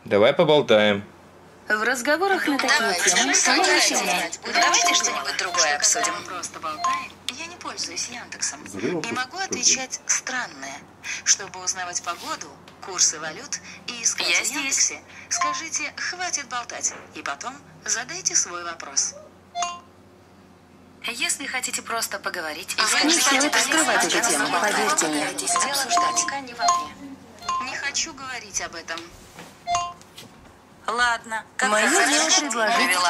Давай поболтаем. В разговорах на такие темы Давайте что-нибудь другое обсудим. Просто болтаем. Я не пользуюсь Яндексом. И могу отвечать странное. Чтобы узнавать погоду, курсы валют и искать в Яндексе, скажите «хватит болтать» и потом задайте свой вопрос. Если хотите просто поговорить, не стоит скрывать эту тему, поверьте мне. обсуждать. Не хочу говорить об этом. Ладно, как Мое хотите. дело предложить. Привела.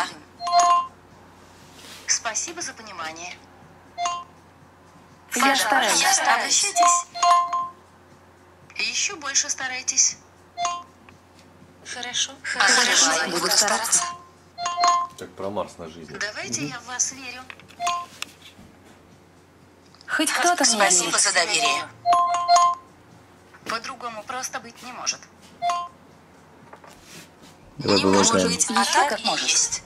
Спасибо за понимание. Я стараюсь. Обращайтесь. Еще больше старайтесь. Хорошо. Буду стараться. Как про Марс на жизнь. Давайте я в вас верю. Хоть кто-то мне Спасибо верит. за доверие. По-другому просто быть не может. Давай Не может поболтаем. быть, а так и есть.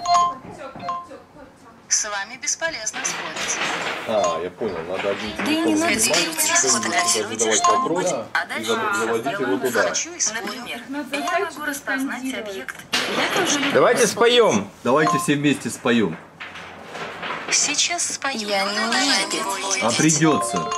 С вами бесполезно спорить. А, я понял, надо один Да и не надо телефон спорить. задавать вопрос А и дальше заводить его туда. хочу и спорю. Например, я могу распознать объект. Я тоже люблю. Давайте споем. Давайте все вместе споем. Сейчас спою. Я не умею петь. А придется.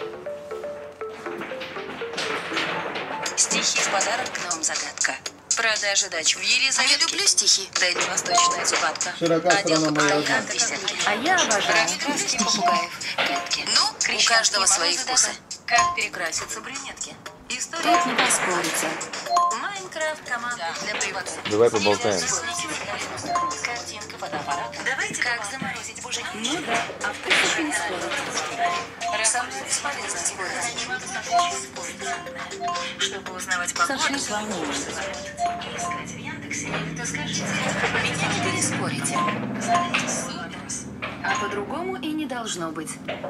Стихи в подарок к новым загадка. Продажи дач в Елизавете. Я люблю стихи. Дальневосточная зубатка. Отделка продавцов песенки. А я обожаю. Раскраски попугаев. Клетки. Ну, у каждого свои вкусы. Как перекрасятся брюнетки. История. Тут не поспорите. Майнкрафт команда для привода. Давай поболтаем. Картинка фотоаппарата. Давайте как заморозить буженьки. Ну да, а в принципе не спорить. Со мной бесполезно спорить. Чтобы узнавать погоду, Сошлись во мнении. искать в Яндексе, то скажите, меня не переспорите. Задайте свой вопрос. А по-другому и не должно быть.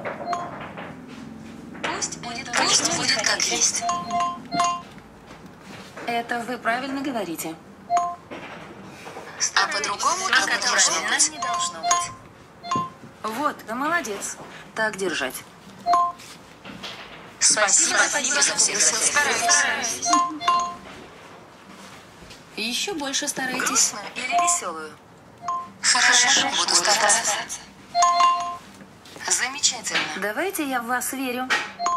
Пусть будет как есть. Это вы правильно говорите. А по-другому как это должно быть. не должно быть. Вот, да молодец. Так держать. Спасибо за всех стараюсь. Еще больше старайтесь. Грустную или веселую? Хорошо, буду стараться. Замечательно. Давайте я в вас верю.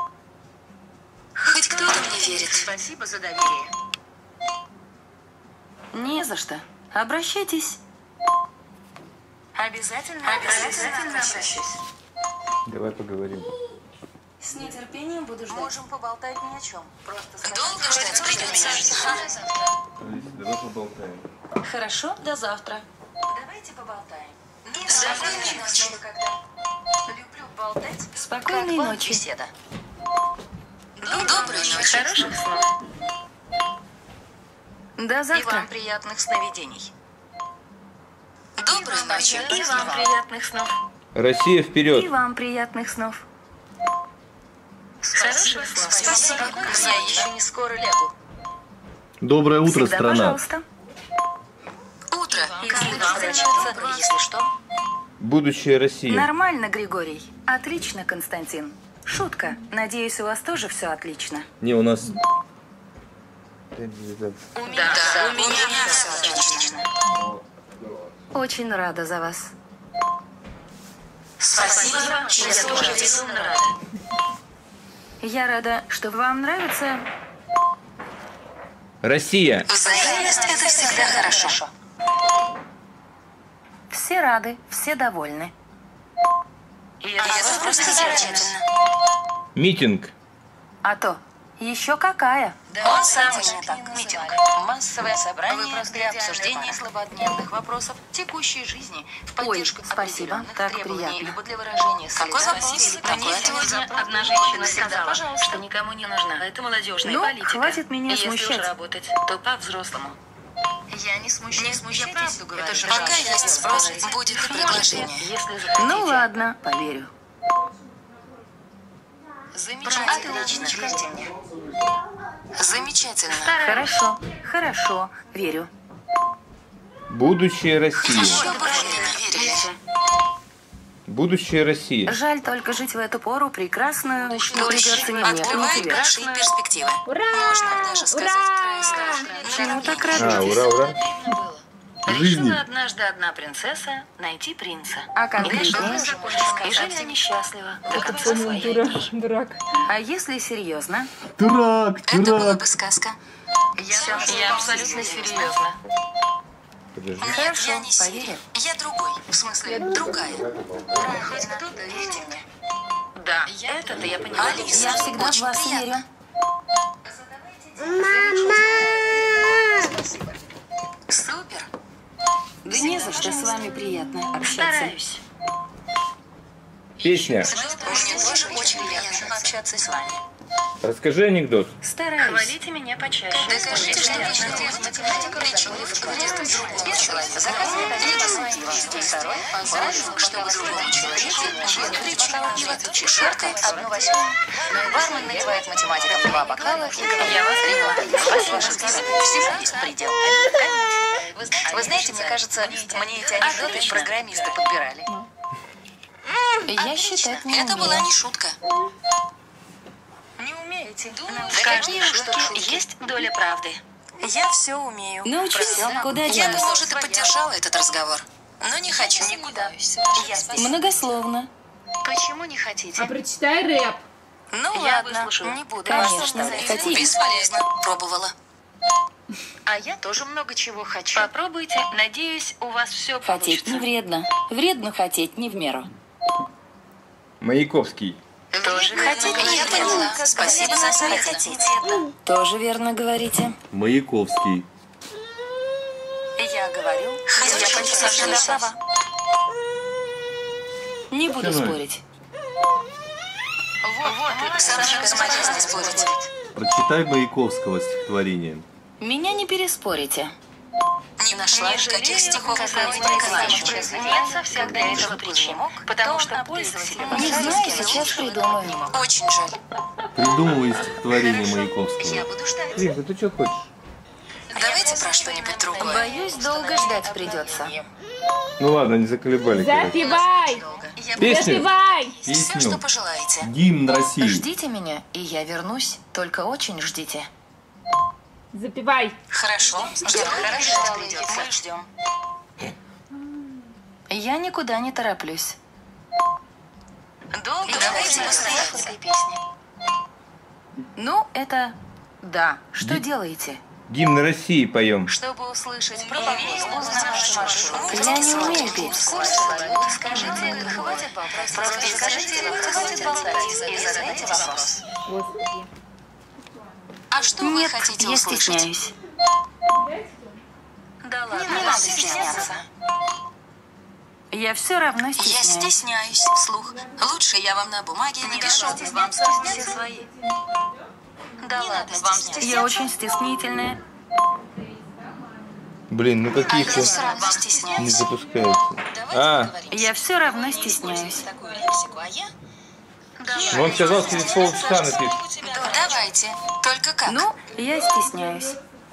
Хоть кто-то мне верит. Спасибо за доверие. Не за что. Обращайтесь. Обязательно обращусь. Давай поговорим. С нетерпением буду ждать. Можем поболтать ни о чем. Просто Долго ждать придется? Давай поболтаем. Хорошо, до завтра. Давайте поболтаем. Спокойной ночи. Люблю болтать. Спокойной ночи. Беседа. Доброй ночи. Хороших снов. До И завтра. вам приятных сновидений. Доброй ночи. И вам приятных снов. Россия И вперед. вам приятных снов. Хороших снов. Спасибо. Я еще не скоро лягу. Доброе утро, Всегда, страна. пожалуйста. Утро. Если вам придется, если что. Будущее России. Нормально, Григорий. Отлично, Константин. Шутка. Надеюсь, у вас тоже все отлично. Не, у нас... Да, у меня все отлично. Очень рада за вас. Спасибо. Я тоже безумно рада. Я рада, что вам нравится. Россия. Взаимность — это всегда хорошо. Все рады, все довольны. И А это просто замечательно. Митинг. А то, еще какая. Он самый митинг. Массовое собрание для обсуждения злободневных вопросов текущей жизни в поддержку спасибо, определенных так требований, приятно. либо для выражения Какой солидарности вопрос? или Какой протеста. ответ? Сегодня Одна женщина сказала, пожалуйста. что никому не нужна эта молодежная Ну, политика. хватит меня И если смущать. уж работать, то по-взрослому. Я не смущаюсь, я правду говорю. Это же Пока есть спрос, будет и предложение. Если захотите. Ну ладно, поверю. Замечательно. Отлично. Верьте мне. Замечательно. Хорошо, хорошо, верю. Будущее России. Еще бы вы мне не верили. Будущее России. Жаль только жить в эту пору прекрасную, но придется не мне, Открывает большие перспективы. Можно даже сказать Почему так А, рано? ура, ура. Жизни. Решила однажды одна принцесса найти принца. А конкретнее, и жили они счастливо до конца своей жизни. Дурак. А если серьезно, Дурак, Это была дурак. бы сказка. я абсолютно серьезно. Подожди. Нет, Хорошо, я не Сири. поверю. Я другой. В смысле, другая. Хоть кто-то верьте мне. Да, это-то я понимаю. Алиса, Я всегда в очень вас приятно. верю. Супер. Да не за что, с вами приятно общаться. Стараюсь. Песня. Мне тоже очень приятно общаться с вами. Расскажи анекдот. Стараюсь. Хвалите меня почаще. Докажите, что вы живете математика, причем вы входите в другого человека. Заказывает один посольство, второй позволит, чтобы другому человеку причем и в отличие шаркает 1/8. Бармен наливает математикам 2 бокала и говорит: я вас приняла. Всему есть предел. Вы знаете, мне кажется, мне эти анекдоты программисты подбирали. Я считать не Это была умею. не шутка. Не умеете? В каждой шутке есть доля правды. Я все умею. Научись, куда Я бы, денусь? может, и поддержала этот разговор, но не хочу. Никуда. Я Многословно. Почему не хотите? А прочитай рэп. Ну Я ладно, выслушаю. не буду. Конечно. Хотите? Бесполезно. Пробовала. А я тоже много чего хочу. Попробуйте. Надеюсь, у вас все Хотеть не вредно. Вредно хотеть не в меру. Маяковский. Тоже Хотеть я поняла. Спасибо за совет. Хотеть. Тоже верно говорите. Маяковский. Я говорю, я совершенно права. Не буду Давай. спорить. Со мной бесполезно спорить. Прочитай Маяковского стихотворение. Меня не переспорите. Не нашла никаких стихов про Нет совсем для этого причин. Потому что пользователи Не знаю, сейчас придумаю. Очень жаль. Придумывай стихотворение Маяковского. Я буду ждать. Лиза, ты что хочешь? Давайте про что-нибудь другое. Боюсь, долго ждать придется. Ну ладно, не заколебали. короче. Запивай! Песню. Запивай! Все, что Песню. пожелаете. Гимн России. Ждите меня, и я вернусь. Только очень ждите. Запивай! Хорошо. Ждем. Хорошо. Придется. Мы ждем. Я никуда не тороплюсь. Долго Давайте послушаем этой песни. Ну, это... Да. Что делаете? Гимн России поем. Чтобы услышать про погоду, узнать маршрут. Я не умею петь. Скажите, хватит болтать. Просто скажите, хватит болтать и задайте вопрос. Господи. А что вы Нет, хотите я услышать? стесняюсь. Да ладно, не надо стесняться. Я все равно Я стесняюсь. стесняюсь вслух. Лучше я вам на бумаге напишу. вам все свои. Да ладно, вам стесняться. Я очень стеснительная. Блин, ну А какие я все все равно не стесняюсь. запускаются. Давайте А, поговорим. Я все равно Не стесняюсь. используйте такую лексику, а я... ну он сказал, через полчаса напишет. Давайте. Только как? Ну, я стесняюсь.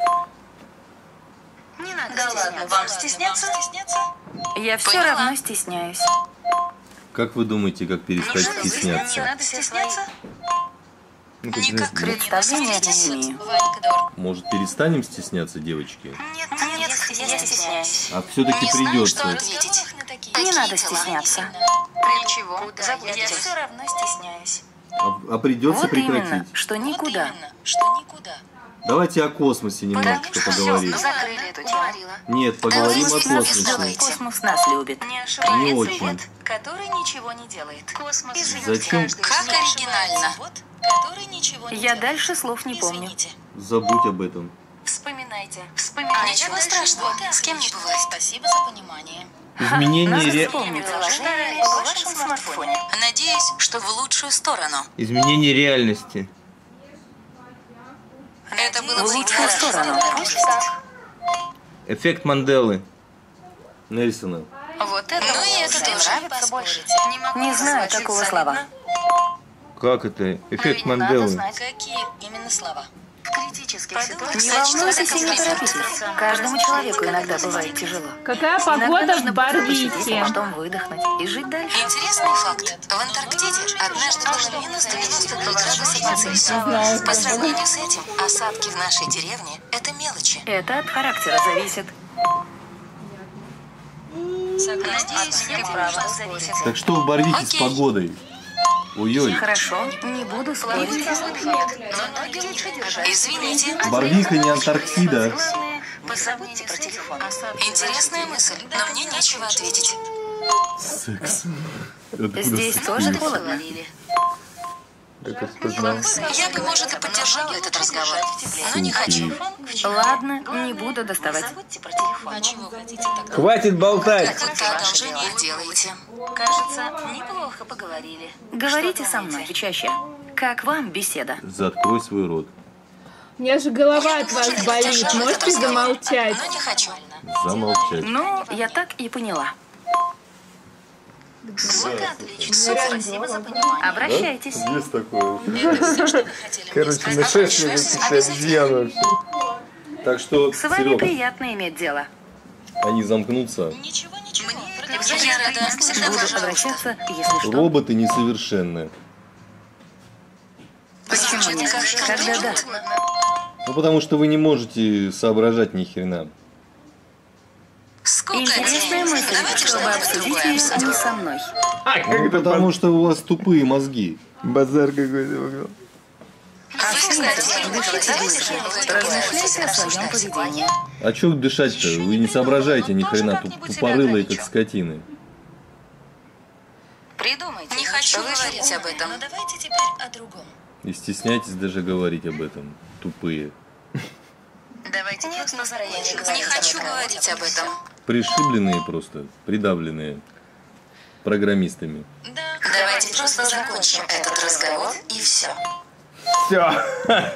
не надо да ладно, вам стесняться? Я все Поняла. равно стесняюсь. Как вы думаете, как перестать Не стесняться? надо стесняться? Ну-ка, Никак. Представления не имею. Может, перестанем стесняться, девочки? Нет, я стесняюсь. А все-таки Не знаю, что придется. ответить. Не Такие надо дела. стесняться. Для чего? Я все равно стесняюсь. А придется Вот именно, прекратить. что никуда. что никуда. Давайте о космосе немножечко поговорим. Закрыли эту тему. Нет, поговорим о Давайте космосе. давайте. Космос нас любит. Не Не ошибается очень. который ничего не делает. Космос. Зачем? Как оригинально. Который ничего не Я дальше слов не помню. Забудь об этом. Вспоминайте. Ничего страшного. С кем не бывает. Спасибо за понимание. Изменение, Надо вспомнить. Приложение в вашем смартфоне. Надеюсь, что в лучшую сторону. изменение реальности. Это было В бы лучшую хорошо. сторону. Эффект Манделы. Нельсона. Вот это ну и это тоже нравится больше. Не знаю такого слова. Как это? Эффект Манделы. Какие именно слова? критических Не ситуациях волнуйтесь и не торопитесь. Каждому человеку иногда бывает тяжело. Какая Иногда погода нужно в просто посидеть, а Барвихе? потом выдохнуть и жить дальше. Интересный факт. В Антарктиде однажды было минус 92 градуса по Цельсию. По сравнению с этим, осадки в нашей деревне – это мелочи. Это от характера зависит. Надеюсь, ты права. Зависит. Так что в Барвихе с Окей. погодой? Ой-ой. Хорошо, не буду спорить. Извините. Барвиха не Антарктида. Не забудьте про телефон. Интересная мысль, но мне нечего ответить. Секс. Откуда Здесь секс? тоже холодно. Это спознал. Я бы, может, и поддержала этот разговор, но не хочу. Ладно, не буду доставать. Хватит болтать! Как будто одолжение делаете. Кажется, неплохо поговорили. Говорите со мной чаще. Как вам беседа? Заткрой свой рот. У меня же голова Я от бы, вас может, болит. поддержала этот Можете разговор, замолчать? но не хочу. Замолчать. Ну, я так и поняла. Вот и отлично. Спасибо за понимание. Обращайтесь. Есть такое. Все, что вы хотели мне Короче, сказать. нашествие каких-то обезьян вообще. Так что, С вами Серег, приятно иметь дело. они замкнутся. Ничего, ничего. Я рада. Всегда, Буду пожалуйста. обращаться, если что. Роботы несовершенны. Почему нет? Когда да? Ну потому что вы не можете соображать ни хрена. Сколько Интересная денег? мысль, Давайте чтобы что-нибудь обсудить другое ее обсудим. не со мной. Ну, потому что у вас тупые мозги. базар какой-то вокруг. Вы, кстати, давайте что-нибудь другое Размышляйте о своем обсуждать. поведении. А чё дышать-то? Вы не соображаете ни хрена, тупорылые, как скотины. Придумайте. Не хочу что вы говорить же об этом. умные. Но давайте теперь о другом. И стесняйтесь даже говорить об этом. Тупые. Давайте Нет просто настроения закончим. говорить Не об хочу этом. говорить об этом. Пришибленные просто, придавленные программистами. Давайте просто закончим этот разговор и все. Все.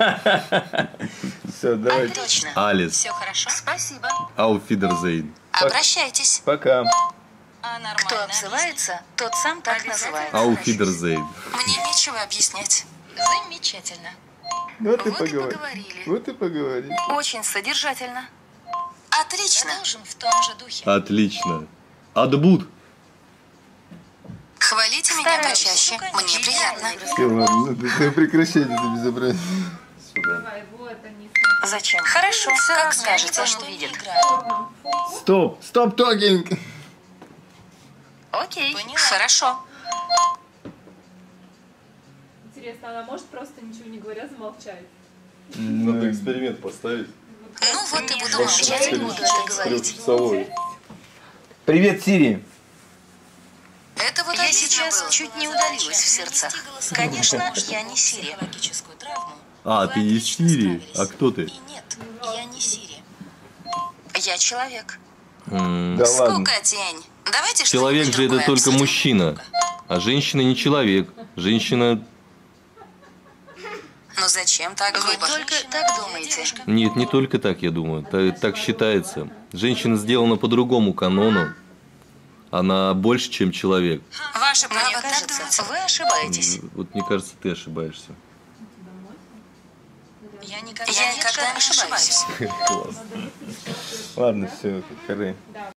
Все, давайте. Отлично. Алис, Все хорошо. Спасибо. ауфидерзейн. Обращайтесь. Пока. Кто обзывается, тот сам так называется. Ауфидерзейн. Мне нечего объяснять. Замечательно. Вот и Вот и поговорили. поговорили. Вот и поговорили. Очень содержательно. Отлично. Продолжим в том же духе. Отлично. Отбуд. Хвалите меня почаще. Мне приятно. Все, ладно, ты прекращай это безобразие. Давай, вот они. Зачем? Хорошо, как скажете. Никто не увидит. Стоп, стоп, токинг. Окей. Хорошо. Интересно, она может просто ничего не говоря замолчать? Надо эксперимент поставить. Ну вот и буду молчать, не буду это говорить. Трехчасовой. Привет, Сири. Это вот Я сейчас чуть не удалилась в сердцах. Конечно, я не Сири. А, ты не Сири. А кто ты? Нет, я не Сири. Я человек. Да ладно. Скукотень. Давайте Человек что-нибудь же это другое только обсудим. мужчина. А женщина не человек. Женщина... Ну зачем так грубо? Вы только так думаете. Нет, не только так, я думаю. Так считается. Женщина сделана по другому канону. Она больше, чем человек. Ваше право, Мне так кажется, думаете? вы ошибаетесь. Вот мне кажется, ты ошибаешься. Я никогда не ошибаюсь. Ладно, все, хоры.